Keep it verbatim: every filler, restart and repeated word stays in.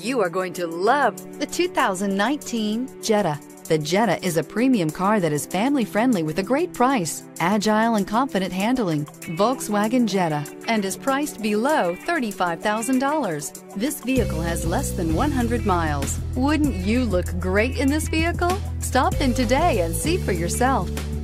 You are going to love the two thousand nineteen Jetta. The Jetta is a premium car that is family-friendly with a great price, agile and confident handling. Volkswagen Jetta, and is priced below thirty-five thousand dollars. This vehicle has less than one hundred miles. Wouldn't you look great in this vehicle? Stop in today and see for yourself.